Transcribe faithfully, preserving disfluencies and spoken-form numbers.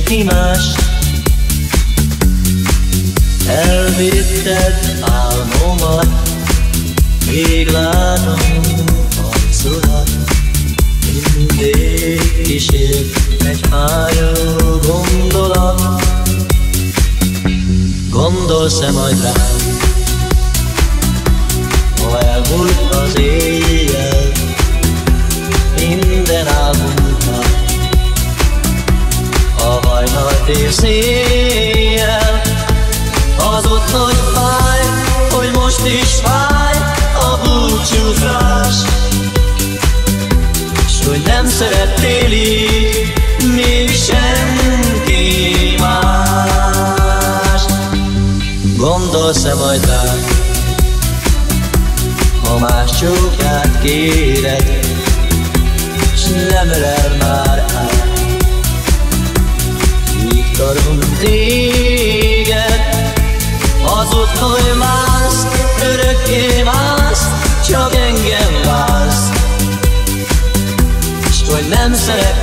ki más. Elvitted álmomat, még látom arcodat. Mindig kísért egy hájó gondolat. Gondolsz-e majd rám, ha elmúlt az éjjel, minden álmunknak a hajnalt és széjjel. Hazudsz, hogy fáj, hogy most is fáj a búcsúzás, s hogy nem szerettél így még senki más. Gondolsz-e majd rám, ha más csókját kéred, s nem ölel már át, így karom téged. Hazudsz, hogy mász, örökké mász, csak engem vársz, s hogy nem szeret